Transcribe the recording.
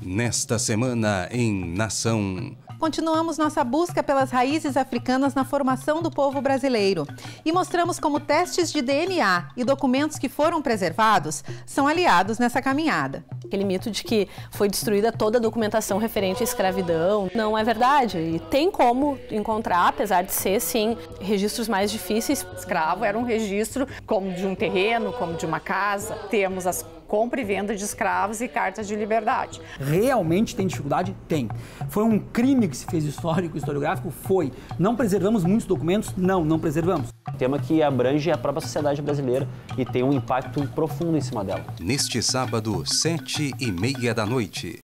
Nesta semana em Nação. Continuamos nossa busca pelas raízes africanas na formação do povo brasileiro e mostramos como testes de DNA e documentos que foram preservados são aliados nessa caminhada. Aquele mito de que foi destruída toda a documentação referente à escravidão não é verdade. E tem como encontrar, apesar de ser, sim, registros mais difíceis. Escravo era um registro como de um terreno, como de uma casa. Temos as compra e venda de escravos e cartas de liberdade. Realmente tem dificuldade? Tem. Foi um crime que se fez histórico, historiográfico? Foi. Não preservamos muitos documentos? Não, não preservamos. Tema que abrange a própria sociedade brasileira e tem um impacto profundo em cima dela. Neste sábado, 7h30 da noite.